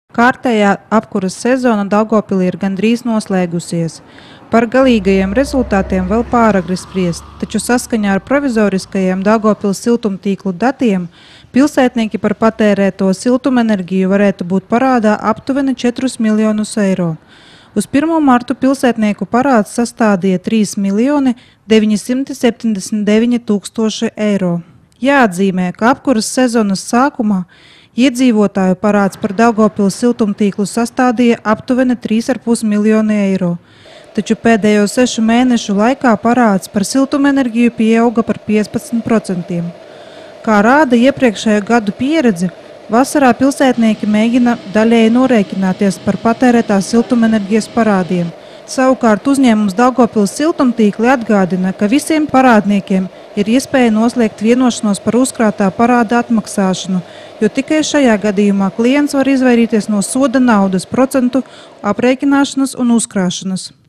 Kārtējā apkuras sezona Daugavpilī ir gandrīz noslēgusies. Par galīgajiem rezultātiem vēl pāragri spriest, taču saskaņā ar provizoriskajiem Daugavpils siltumtīklu datiem pilsētnieki par patērēto siltumenerģiju varētu būt parādā aptuveni 4 miljonus eiro. Uz 1. martu pilsētnieku parāds sastādīja 3 979 000 eiro. Jāatzīmē, ka apkuras sezonas sākumā iedzīvotāju parāds par Daugavpils siltumtīklu sastādīja aptuveni 3,5 miljoni eiro, taču pēdējo 6 mēnešu laikā parāds par siltumenerģiju pieauga par 15%. Kā rāda iepriekšējo gadu pieredze, vasarā pilsētnieki mēģina daļēji norēķināties par patērētās siltumenerģijas parādiem. Savukārt uzņēmums Daugavpils siltumtīkli atgādina, ka visiem parādniekiem ir iespēja noslēgt vienošanos par uzkrātā parāda atmaksāšanu, jo tikai šajā gadījumā klients var izvairīties no soda naudas procentu aprēķināšanas un uzkrāšanas.